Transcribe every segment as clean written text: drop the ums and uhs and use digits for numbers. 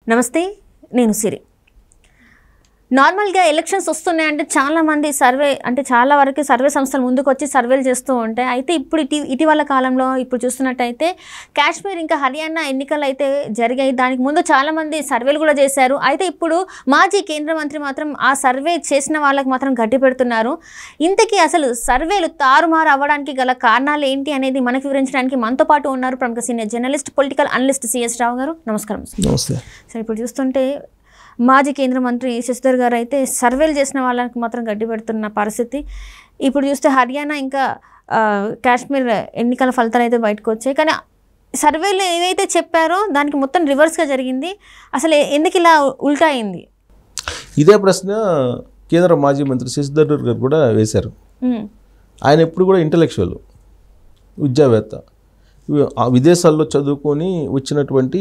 నమస్తే, నేను సిరి. నార్మల్గా ఎలక్షన్స్ వస్తున్నాయంటే చాలామంది చాలా వరకు సర్వే సంస్థలు ముందుకు వచ్చి సర్వేలు చేస్తూ ఉంటాయి. అయితే ఇప్పుడు ఇటీవల కాలంలో ఇప్పుడు చూస్తున్నట్టయితే కాశ్మీర్ ఇంకా హర్యానా ఎన్నికలు అయితే జరిగాయి. దానికి ముందు చాలామంది సర్వేలు కూడా చేశారు. అయితే ఇప్పుడు మాజీ కేంద్ర మంత్రి మాత్రం ఆ సర్వే చేసిన వాళ్ళకి మాత్రం గట్టి పెడుతున్నారు. ఇంతకీ అసలు సర్వేలు తారుమారు అవ్వడానికి గల కారణాలు ఏంటి అనేది మనకు వివరించడానికి మనతో పాటు ఉన్నారు ప్రముఖ senior journalist, political analyst CS Rao గారు. నమస్కారం. నమస్తే. సరే, ఇప్పుడు చూస్తుంటే మాజీ కేంద్ర మంత్రి శశిధర్ గారు అయితే సర్వేలు చేసిన వాళ్ళకి మాత్రం గడ్డి పెడుతున్న పరిస్థితి. ఇప్పుడు చూస్తే హర్యానా ఇంకా కాశ్మీర్ ఎన్నికల ఫలితాలు అయితే బయటకు వచ్చాయి. కానీ సర్వేలు ఏవైతే చెప్పారో దానికి మొత్తం రివర్స్గా జరిగింది. అసలు ఎందుకు ఇలా ఉల్టా అయింది? ఇదే ప్రశ్న కేంద్ర మాజీ మంత్రి శశిధర్ గారు కూడా వేశారు. ఆయన ఎప్పుడు కూడా ఇంటలెక్చువల్, విద్యావేత్త, విదేశాల్లో చదువుకొని వచ్చినటువంటి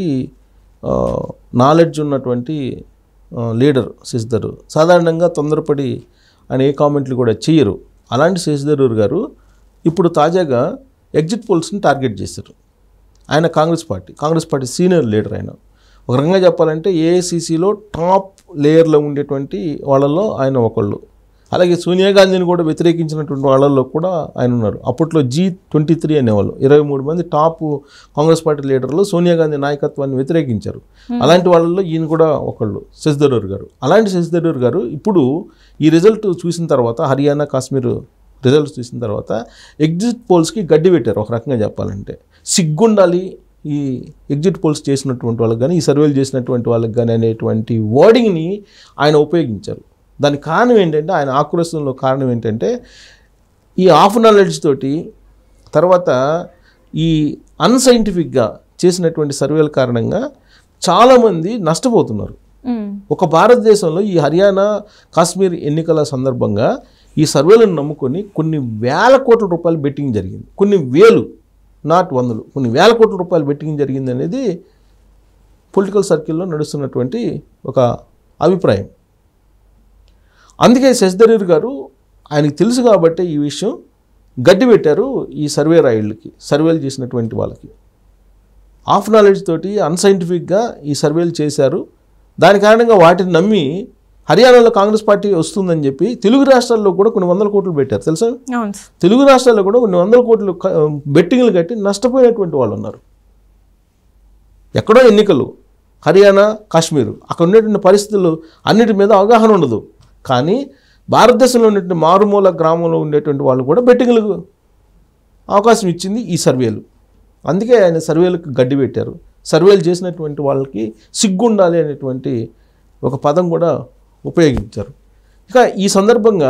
నాలెడ్జ్ ఉన్నటువంటి లీడర్ శశిధర్. సాధారణంగా తొందరపడి ఆయన ఏ కామెంట్లు కూడా చేయరు. అలాంటి శశిధర్ గారు ఇప్పుడు తాజాగా ఎగ్జిట్ పోల్స్ని టార్గెట్ చేశారు. ఆయన కాంగ్రెస్ పార్టీ సీనియర్ లీడర్. ఆయన ఒక రకంగా చెప్పాలంటే ఏఐసిసిలో టాప్ లేయర్లో ఉండేటువంటి వాళ్ళల్లో ఆయన ఒకళ్ళు. అలాగే సోనియా గాంధీని కూడా వ్యతిరేకించినటువంటి వాళ్ళల్లో కూడా ఆయన ఉన్నారు. అప్పట్లో G23 అనేవాళ్ళు, 23 మంది టాప్ కాంగ్రెస్ పార్టీ లీడర్లు సోనియా గాంధీ నాయకత్వాన్ని వ్యతిరేకించారు. అలాంటి వాళ్ళల్లో ఈయన కూడా ఒకళ్ళు, శశిధర్ గారు. అలాంటి శశిధర్ గారు ఇప్పుడు ఈ రిజల్ట్ చూసిన తర్వాత, హర్యానా కాశ్మీర్ రిజల్ట్స్ చూసిన తర్వాత ఎగ్జిట్ పోల్స్కి గడ్డి పెట్టారు. ఒక రకంగా చెప్పాలంటే సిగ్గుండాలి ఈ ఎగ్జిట్ పోల్స్ చేసినటువంటి వాళ్ళకి కానీ, ఈ సర్వేలు చేసినటువంటి వాళ్ళకి కానీ అనేటువంటి వర్డింగ్ని ఆయన ఉపయోగించారు. దానికి కారణం ఏంటంటే, ఆయన ఆక్రోశంలో కారణం ఏంటంటే, ఈ హాఫ్ నాలెడ్జ్ తోటి తర్వాత ఈ అన్సైంటిఫిక్గా చేసినటువంటి సర్వేల కారణంగా చాలామంది నష్టపోతున్నారు. ఒక భారతదేశంలో ఈ హర్యానా కాశ్మీర్ ఎన్నికల సందర్భంగా ఈ సర్వేలను నమ్ముకొని కొన్ని వేల కోట్ల రూపాయలు బెట్టింగ్ జరిగింది. కొన్ని వేలు, నాట్ వందలు, కొన్ని వేల కోట్ల రూపాయలు బెట్టింగ్ జరిగింది అనేది పొలిటికల్ సర్కిల్లో నడుస్తున్నటువంటి ఒక అభిప్రాయం. అందుకే శశిధర్ గారు ఆయనకి తెలుసు కాబట్టి ఈ విషయం గడ్డి పెట్టారు ఈ సర్వే రాయిళ్ళకి, సర్వేలు చేసినటువంటి వాళ్ళకి. హాఫ్ నాలెడ్జ్ తోటి అన్సైంటిఫిక్గా ఈ సర్వేలు చేశారు. దాని కారణంగా వాటిని నమ్మి హర్యానాలో కాంగ్రెస్ పార్టీ వస్తుందని చెప్పి తెలుగు రాష్ట్రాల్లో కూడా కొన్ని వందల కోట్లు పెట్టారు. తెలుసా? తెలుగు రాష్ట్రాల్లో కూడా కొన్ని వందల కోట్లు బెట్టింగ్లు కట్టి నష్టపోయినటువంటి వాళ్ళు ఉన్నారు. ఎక్కడో ఎన్నికలు, హర్యానా కాశ్మీర్, అక్కడ ఉండేటువంటి పరిస్థితులు అన్నిటి మీద అవగాహన ఉండదు. కానీ భారతదేశంలో ఉన్నటువంటి మారుమూల గ్రామంలో ఉండేటువంటి వాళ్ళు కూడా బెట్టింగ్లకు అవకాశం ఇచ్చింది ఈ సర్వేలు. అందుకే ఆయన సర్వేలకు గడ్డి పెట్టారు. సర్వేలు చేసినటువంటి వాళ్ళకి సిగ్గుండాలి అనేటువంటి ఒక పదం కూడా ఉపయోగించారు. ఇక ఈ సందర్భంగా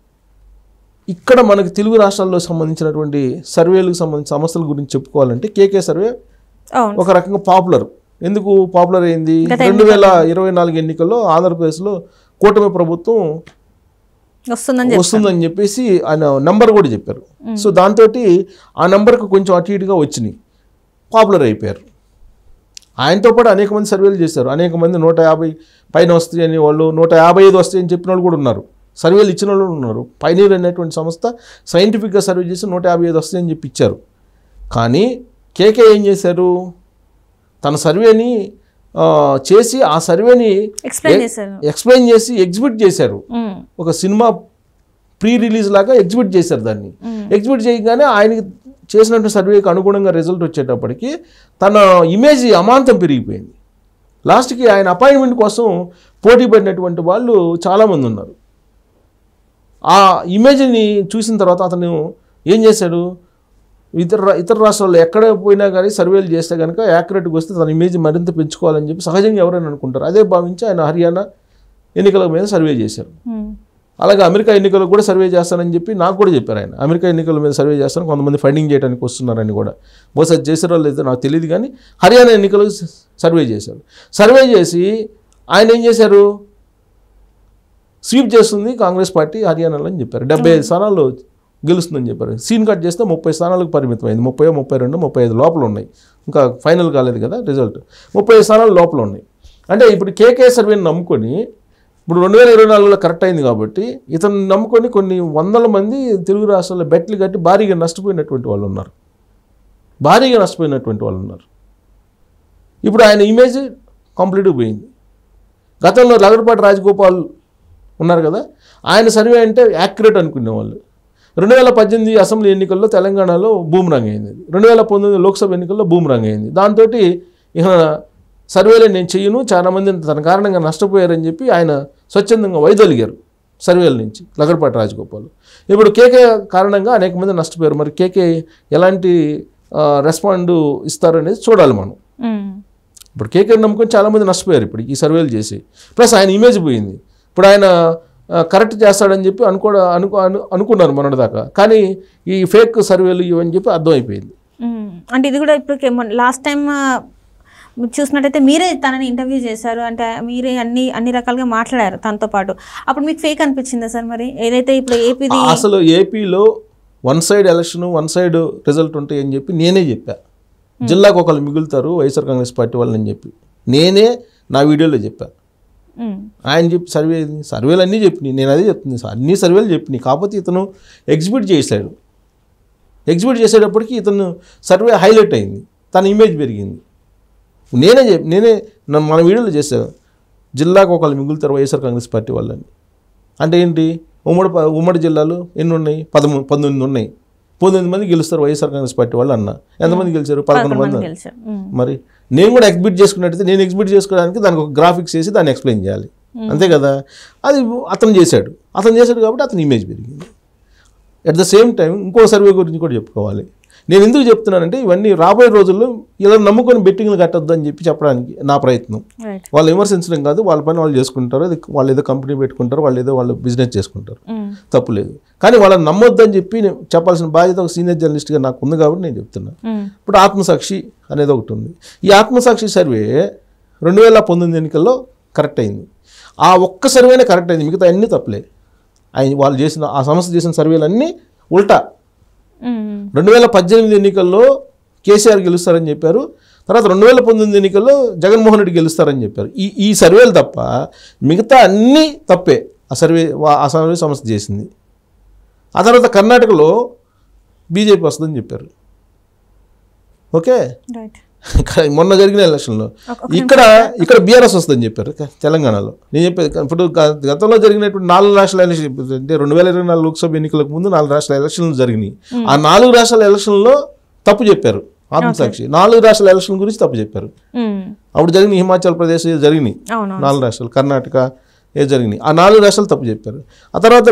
ఇక్కడ మనకి తెలుగు రాష్ట్రాల్లో సంబంధించినటువంటి సర్వేలకు సంబంధించిన సమస్యల గురించి చెప్పుకోవాలంటే కేకే సర్వే ఒక రకంగా పాపులర్. ఎందుకు పాపులర్ అయింది? 2024 ఎన్నికల్లో ఆంధ్రప్రదేశ్లో కూటమి ప్రభుత్వం వస్తుందని చెప్పేసి ఆయన నంబర్ కూడా చెప్పారు. సో దాంతో ఆ నెంబర్కి కొంచెం అటు ఇటుగా వచ్చినాయి, పాపులర్ అయిపోయారు. ఆయనతో పాటు అనేక మంది సర్వేలు చేశారు. అనేక మంది 150 పైన వస్తాయి అని వాళ్ళు, 155 వస్తాయని చెప్పిన వాళ్ళు కూడా ఉన్నారు. సర్వేలు ఇచ్చిన వాళ్ళు ఉన్నారు. పైనీర్ అనేటువంటి సంస్థ సైంటిఫిక్గా సర్వే చేసి 155 వస్తాయని చెప్పి ఇచ్చారు. కానీ కేకే ఏం చేశారు? తన సర్వేని చేసి ఆ సర్వేని ఎక్స్ప్లెయిన్ చేసి ఎగ్జిబిట్ చేశారు. ఒక సినిమా ప్రీ రిలీజ్ లాగా ఎగ్జిబిట్ చేశారు. దాన్ని ఎగ్జిబిట్ చేయగానే ఆయనకి చేసినటువంటి సర్వేకి అనుగుణంగా రిజల్ట్ వచ్చేటప్పటికి తన ఇమేజ్ అమాంతం పెరిగిపోయింది. లాస్ట్కి ఆయన అపాయింట్మెంట్ కోసం పోటీ పడినటువంటి వాళ్ళు చాలామంది ఉన్నారు. ఆ ఇమేజ్ని చూసిన తర్వాత అతను ఏం చేశాడు? ఇతర రాష్ట్రాల్లో ఎక్కడ పోయినా కానీ సర్వేలు చేస్తే కనుక యాక్యురేట్గా వస్తే తన ఇమేజ్ మరింత పెంచుకోవాలని చెప్పి సహజంగా ఎవరైనా అనుకుంటారు. అదే భావించి ఆయన హర్యానా ఎన్నికల మీద సర్వే చేశారు. అలాగే అమెరికా ఎన్నికలకు కూడా సర్వే చేస్తానని చెప్పి నాకు కూడా చెప్పారు. ఆయన అమెరికా ఎన్నికల మీద సర్వే చేస్తాను, కొంతమంది ఫండింగ్ చేయడానికి వస్తున్నారని కూడా. బహుశా చేసారో లేదో నాకు తెలియదు, కానీ హర్యానా ఎన్నికలకు సర్వే చేశారు. సర్వే చేసి ఆయన ఏం చేశారు? స్వీప్ చేస్తుంది కాంగ్రెస్ పార్టీ హర్యానాలో అని చెప్పారు. 75 స్థానాల్లో గెలుస్తుందని చెప్పారు. సీన్ కట్ చేస్తే 30 స్థానాలకు పరిమితమైంది. 30, 32, 35 లోపల ఉన్నాయి. ఇంకా ఫైనల్ కాలేదు కదా రిజల్ట్. 35 స్థానాలు లోపల ఉన్నాయి. అంటే ఇప్పుడు కేకే సర్వేని నమ్ముకొని, ఇప్పుడు 2024లో కరెక్ట్ అయింది కాబట్టి ఇతను నమ్ముకొని కొన్ని వందల మంది తెలుగు రాష్ట్రాల్లో బెట్లు కట్టి భారీగా నష్టపోయినటువంటి వాళ్ళు ఉన్నారు. ఇప్పుడు ఆయన ఇమేజ్ కంప్లీట్గా పోయింది. గతంలో లగడపాటి రాజగోపాల్ ఉన్నారు కదా, ఆయన సర్వే అంటే యాక్యురేట్ అనుకునేవాళ్ళు. 2018 అసెంబ్లీ ఎన్నికల్లో తెలంగాణలో బూమరాంగ్ అయింది. 2019 లోక్సభ ఎన్నికల్లో బూమరాంగ్ అయింది. దాంతో ఇక సర్వేలు నేను చెయ్యను, చాలామంది తన కారణంగా నష్టపోయారని చెప్పి ఆయన స్వచ్ఛందంగా వైదొలిగారు సర్వేల నుంచి లగడపాటి రాజగోపాల్. ఇప్పుడు కేకే కారణంగా అనేక మంది నష్టపోయారు. మరి కేకే ఎలాంటి రెస్పాండ్ ఇస్తారు అనేది చూడాలి మనం. ఇప్పుడు కేకే నమ్ముకొని చాలామంది నష్టపోయారు ఇప్పుడు ఈ సర్వేలు చేసి. ప్లస్ ఆయన ఇమేజ్ పోయింది. ఇప్పుడు ఆయన కరెక్ట్ చేస్తాడని చెప్పి అనుకున్నారు మొన్నటిదాకా, కానీ ఈ ఫేక్ సర్వేలు ఇవని చెప్పి అర్థమైపోయింది. అంటే ఇది కూడా ఇప్పుడు లాస్ట్ టైం చూసినట్టయితే మీరే తనని ఇంటర్వ్యూ చేశారు, అంటే మీరే అన్ని రకాలుగా మాట్లాడారు తనతో పాటు. అప్పుడు మీకు ఫేక్ అనిపించిందా సార్? మరి ఏదైతే ఇప్పుడు ఏపీది అసలు ఏపీలో one side election one side result ఉంటాయి అని చెప్పి నేనే చెప్పా. జిల్లాకు ఒకళ్ళు మిగులుతారు వైఎస్ఆర్ కాంగ్రెస్ పార్టీ వాళ్ళని చెప్పి నేనే నా వీడియోలో చెప్పా. ఆయన చెప్పి సర్వేలు అన్నీ చెప్పినాయి, నేను అదే చెప్తుంది సార్, అన్ని సర్వేలు చెప్పినాయి. కాకపోతే ఇతను ఎగ్జిబిట్ చేశాడు. ఎగ్జిబిట్ చేసేటప్పటికి ఇతను సర్వే హైలైట్ అయింది, తన ఇమేజ్ పెరిగింది. నేనే మన వీడియోలో చేశాను, జిల్లాకు ఒకళ్ళు మిగులుతారు వైఎస్ఆర్ కాంగ్రెస్ పార్టీ వాళ్ళని. అంటే ఏంటి, ఉమ్మడి జిల్లాలు ఎన్ని ఉన్నాయి? 19 ఉన్నాయి. 19 మంది గెలుస్తారు వైఎస్ఆర్ కాంగ్రెస్ పార్టీ వాళ్ళు అన్న. ఎంతమంది గెలిచారు? 11 మంది. మరి నేను కూడా ఎగ్జిబిట్ చేసుకున్నట్టయితే నేను ఎగ్జిబిట్ చేసుకోవడానికి దానికి ఒక గ్రాఫిక్స్ వేసి దాన్ని ఎక్స్ప్లెయిన్ చేయాలి, అంతే కదా. అది అతను చేశాడు కాబట్టి అతని ఇమేజ్ పెరిగింది. అట్ ద సేమ్ టైం ఇంకో సర్వే గురించి కూడా చెప్పుకోవాలి. నేను ఎందుకు చెప్తున్నానంటే ఇవన్నీ రాబోయే రోజుల్లో ఇలా నమ్ముకొని బెట్టింగ్లు కట్టొద్దు అని చెప్పడానికి నా ప్రయత్నం. వాళ్ళు విమర్శించడం కాదు, వాళ్ళ పని వాళ్ళు చేసుకుంటారు, వాళ్ళు ఏదో కంపెనీ పెట్టుకుంటారు, వాళ్ళు బిజినెస్ చేసుకుంటారు, తప్పులేదు. కానీ వాళ్ళని నమ్మొద్దని చెప్పి చెప్పాల్సిన బాధ్యత ఒక సీనియర్ జర్నలిస్ట్గా నాకు ఉంది కాబట్టి నేను చెప్తున్నాను. ఇప్పుడు ఆత్మసాక్షి అనేది ఒకటి ఉంది. ఈ ఆత్మసాక్షి సర్వే 2019 ఎన్నికల్లో కరెక్ట్ అయింది. ఆ ఒక్క సర్వేనే కరెక్ట్ అయింది, మిగతా అన్నీ తప్పులే. వాళ్ళు చేసిన ఆ సంస్థ చేసిన సర్వేలు అన్నీ ఉల్టా. 2018 ఎన్నికల్లో కేసీఆర్ గెలుస్తారని చెప్పారు, తర్వాత 2019 ఎన్నికల్లో జగన్మోహన్ రెడ్డి గెలుస్తారని చెప్పారు. ఈ సర్వేలు తప్ప మిగతా అన్నీ తప్పే ఆ సర్వే సంస్థ చేసింది. ఆ తర్వాత కర్ణాటకలో బీజేపీ వస్తుందని చెప్పారు. ఓకే, మొన్న జరిగిన ఎలక్షన్లో ఇక్కడ బీఆర్ఎస్ వస్తుందని చెప్పారు తెలంగాణలో. నేను చెప్పేది ఇప్పుడు గతంలో జరిగినటువంటి 4 రాష్ట్రాల ఎలక్షన్, అంటే 2024 లోక్సభ ఎన్నికలకు ముందు 4 రాష్ట్రాల ఎలక్షన్లు జరిగినాయి. ఆ 4 రాష్ట్రాల ఎలక్షన్లో తప్పు చెప్పారు ఆత్మసాక్షి. 4 రాష్ట్రాల ఎలక్షన్ గురించి తప్పు చెప్పారు. అప్పుడు జరిగిన హిమాచల్ ప్రదేశ్ జరిగినాయి 4 రాష్ట్రాలు, కర్ణాటక జరిగినాయి. ఆ 4 రాష్ట్రాలు తప్పు చెప్పారు. ఆ తర్వాత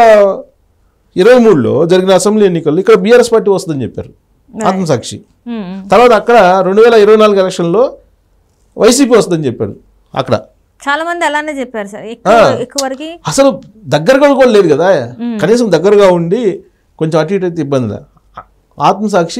2023లో జరిగిన అసెంబ్లీ ఎన్నికల్లో ఇక్కడ బీఆర్ఎస్ పార్టీ వస్తుందని చెప్పారు ఆత్మసాక్షి. తర్వాత అక్కడ 2024 ఎలక్షన్లో వైసీపీ వస్తుందని చెప్పాడు. అక్కడ చాలా మంది అలానే చెప్పారు సార్. ఎక్కువ వరకు అసలు దగ్గరగా కూడా లేదు కదా, కనీసం దగ్గరగా ఉండి కొంచెం అటు ఇటు అయితే ఇబ్బంది. ఆత్మసాక్షి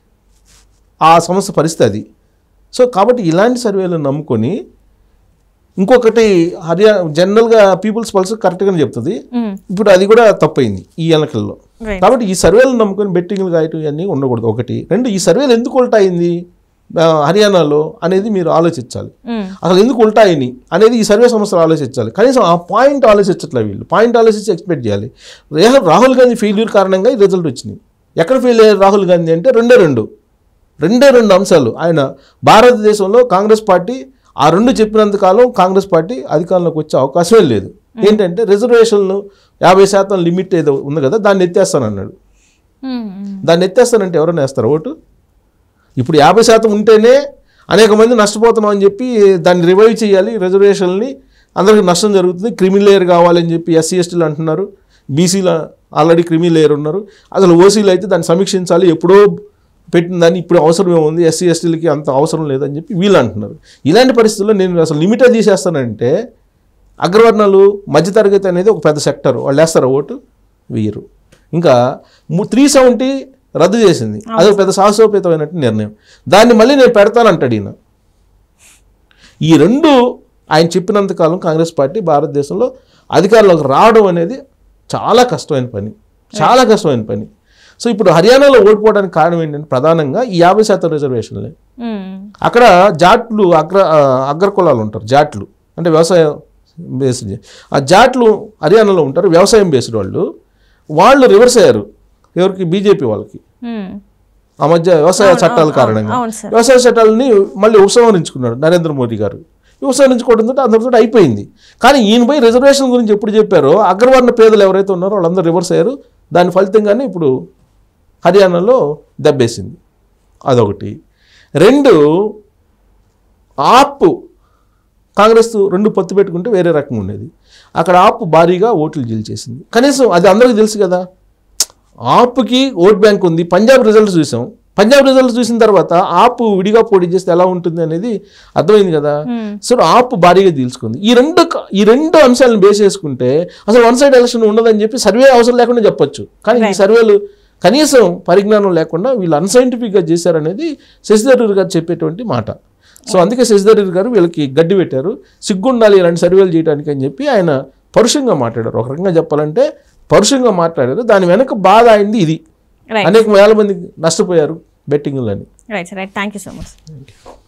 ఆ సంస్థ పరిస్థితి అది. సో కాబట్టి ఇలాంటి సర్వేలు నమ్ముకొని ఇంకొకటి జనరల్గా పీపుల్స్ పల్స్ కరెక్ట్గానే చెప్తుంది, ఇప్పుడు అది కూడా తప్పైంది ఈ ఎన్నికల్లో. కాబట్టి ఈ సర్వేలు నమ్ముకొని బెట్టింగ్లు కాయటం ఇవన్నీ ఉండకూడదు. ఒకటి. 2, ఈ సర్వేలు ఎందుకు ఉల్టా అయింది హర్యానాలో అనేది మీరు ఆలోచించాలి. అసలు ఎందుకు ఉల్టా అయినాయి అనేది ఈ సర్వే సంస్థలు ఆలోచించాలి. కనీసం ఆ పాయింట్ ఆలోచించట్లేదు వీళ్ళు. పాయింట్ ఆలోచించి ఎక్స్పెక్ట్ చేయాలి. రాహుల్ గాంధీ ఫెయిల్యూర్ కారణంగా ఈ రిజల్ట్ వచ్చినాయి. ఎక్కడ ఫెయిల్ అయ్యారు రాహుల్ గాంధీ అంటే రెండే రెండు అంశాలు. ఆయన భారతదేశంలో కాంగ్రెస్ పార్టీ ఆ 2 చెప్పినంత కాలం కాంగ్రెస్ పార్టీ అధికారంలోకి వచ్చే అవకాశమే లేదు. ఏంటంటే రిజర్వేషన్లు 50% లిమిట్ ఏదో ఉంది కదా, దాన్ని ఎత్తేస్తానన్నాడు. దాన్ని ఎత్తేస్తానంటే ఎవరైనా వేస్తారు ఓటు? ఇప్పుడు 50% ఉంటేనే అనేక మంది నష్టపోతున్నాం అని చెప్పి దాన్ని రివైవ్ చేయాలి, రిజర్వేషన్ని, అందరికీ నష్టం జరుగుతుంది, క్రిమి లేయర్ కావాలని చెప్పి ఎస్సీ ఎస్టీలు అంటున్నారు, బీసీలు ఆల్రెడీ క్రిమి లేయర్ ఉన్నారు, అసలు ఓసీలు అయితే దాన్ని సమీక్షించాలి, ఎప్పుడో పెట్టిన దాన్ని ఇప్పుడు అవసరం ఏముంది, ఎస్సీ ఎస్టీలకి అంత అవసరం లేదని చెప్పి వీళ్ళు అంటున్నారు. ఇలాంటి పరిస్థితుల్లో నేను అసలు లిమిటే తీసేస్తానంటే అగ్రవర్ణాలు మధ్యతరగతి అనేది ఒక పెద్ద సెక్టర్, వాళ్ళు వేస్తారా ఓటు? వేయరు. ఇంకా 370 రద్దు చేసింది, అదొక పెద్ద సాహసోపేతమైనట్టు నిర్ణయం. దాన్ని మళ్ళీ నేను పెడతానంటాడు ఈయన. ఈ 2 ఆయన చెప్పినంతకాలం కాంగ్రెస్ పార్టీ భారతదేశంలో అధికారంలోకి రావడం అనేది చాలా కష్టమైన పని. సో ఇప్పుడు హర్యానాలో ఓడిపోవడానికి కారణం ఏంటంటే ప్రధానంగా ఈ 50% రిజర్వేషన్లే. అక్కడ జాట్లు అగ్రకులాలు ఉంటారు, జాట్లు అంటే వ్యవసాయ బేస్డ్. ఆ జాట్లు హర్యానాలో ఉంటారు, వ్యవసాయం బేస్డ్ వాళ్ళు రివర్స్ అయ్యారు. ఎవరికి? బీజేపీ వాళ్ళకి. ఆ మధ్య వ్యవసాయ చట్టాల కారణంగా వ్యవసాయ చట్టాలని మళ్ళీ ఉపసంహరించుకున్నాడు నరేంద్ర మోదీ గారు. ఉపసంహరించుకోవడంతో అందరితో అయిపోయింది. కానీ ఈయన పోయి రిజర్వేషన్ గురించి ఎప్పుడు చెప్పారో అగ్రవర్ణ పేదలు ఎవరైతే ఉన్నారో వాళ్ళందరూ రివర్స్ అయ్యారు. దాని ఫలితంగానే ఇప్పుడు హర్యానాలో దెబ్బేసింది. అదొకటి. 2 ఆప్ కాంగ్రెస్ 2 పొత్తు పెట్టుకుంటే వేరే రకంగా ఉండేది. అక్కడ ఆప్ భారీగా ఓట్లు గెలిచేసింది. కనీసం అది అందరికీ తెలుసు కదా, ఆప్కి ఓట్ బ్యాంక్ ఉంది. పంజాబ్ రిజల్ట్స్ చూసాం. పంజాబ్ రిజల్ట్స్ చూసిన తర్వాత ఆప్ విడిగా పోటీ చేస్తే ఎలా ఉంటుంది అనేది అర్థమైంది కదా. సో ఆప్ భారీగా తీసుకుంది. ఈ రెండు అంశాలను బేస్ చేసుకుంటే అసలు వన్ సైడ్ ఎలక్షన్ ఉండదని చెప్పి సర్వే అవసరం లేకుండా చెప్పొచ్చు. కానీ ఈ సర్వేలు కనీసం పరిజ్ఞానం లేకుండా వీళ్ళు అన్సైంటిఫిక్గా చేశారనేది శశిధరూర్ గారు చెప్పేటువంటి మాట. సో అందుకే శశిధరూర్ గారు వీళ్ళకి గడ్డి పెట్టారు. సిగ్గుండాలి ఇలాంటి సర్వేలు చేయడానికి అని చెప్పి ఆయన పరుషంగా మాట్లాడారు. ఒక రకంగా చెప్పాలంటే పరుషంగా మాట్లాడారు. దాని వెనక బాధ అయింది ఇది. అనేక వేల మంది నష్టపోయారు బెట్టింగ్లని. Right thank you so much.